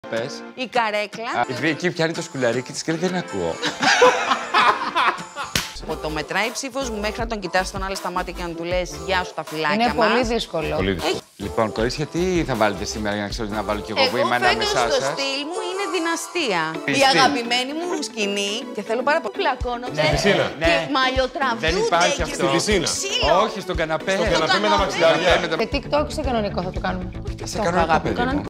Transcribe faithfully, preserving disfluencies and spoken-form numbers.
Πες. Η καρέκλα. Α, εκεί πιάνει το σκουλαρίκι της και δεν ακούω. Από το μετράει η ψήφος μου μέχρι να τον κοιτάς τον άλλο στα μάτια και να του λες γεια σου τα φυλάκια Είναι μας. πολύ δύσκολο. Πολύ δύσκολο. Λοιπόν, κορίτσια, τι θα βάλετε σήμερα για να ξέρω τι να βάλω κι εγώ που είμαι ανάμεσά Εγώ φέτος το σας. στυλ μου είναι δυναστεία. Η Στυλ. αγαπημένη μου σκηνή και θέλω πάρα πολύ πλακώνονται. Στην πισίνα. Και Ναι. μαλλιοτραβιούνται. Δεν υπάρχει και αυτό. στο Στην πισίνα. ξύλο. Όχι, στον καναπέ. Στο καναπέ με τα μαξιλάρια. Με τα- Και TikTok σε κανονικό θα το κάνουμε. Σε κανονικό παιδί μου.